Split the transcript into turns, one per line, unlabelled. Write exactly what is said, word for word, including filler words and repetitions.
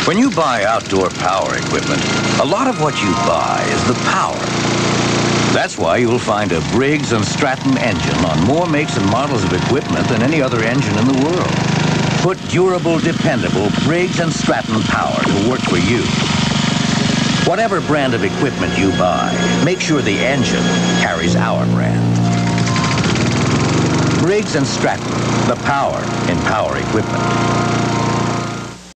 When you buy outdoor power equipment, a lot of what you buy is the power. That's why you'll find a Briggs and Stratton engine on more makes and models of equipment than any other engine in the world. Put durable, dependable Briggs and Stratton power to work for you. Whatever brand of equipment you buy, make sure the engine carries our brand. Briggs and Stratton, the power in power equipment.